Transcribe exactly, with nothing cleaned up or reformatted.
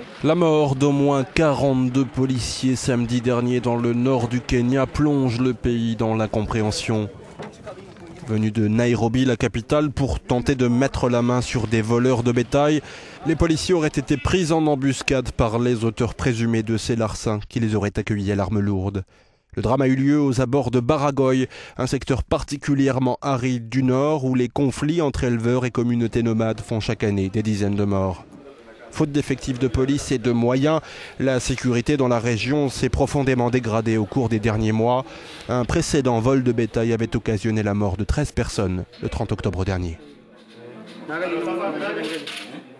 La mort d'au moins quarante-deux policiers samedi dernier dans le nord du Kenya plonge le pays dans l'incompréhension. Venus de Nairobi, la capitale, pour tenter de mettre la main sur des voleurs de bétail, les policiers auraient été pris en embuscade par les auteurs présumés de ces larcins qui les auraient accueillis à l'arme lourde. Le drame a eu lieu aux abords de Baragoy, un secteur particulièrement aride du nord où les conflits entre éleveurs et communautés nomades font chaque année des dizaines de morts. Faute d'effectifs de police et de moyens, la sécurité dans la région s'est profondément dégradée au cours des derniers mois. Un précédent vol de bétail avait occasionné la mort de treize personnes le trente octobre dernier.